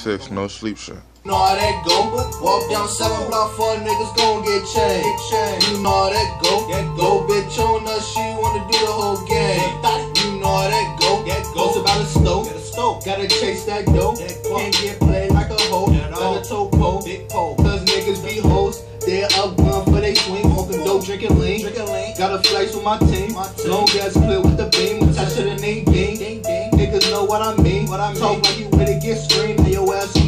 6, no sleep shit. You know how that go. Walk down 7 block, 4 niggas gon' get changed. You know how that go. Go bitch on us, she wanna do the whole game. You know how that go. Goes about a stove. Gotta chase that dough. Can't get played like a hoe. Got a toe pole. Cause niggas be hoes. They're up one for they swing. Smoking dope, drinking lean. Got a flex with my team. Long gas clear with the beam. Attached to the name gang. Niggas know what I mean. Talk like you ready to get screamed. Your ass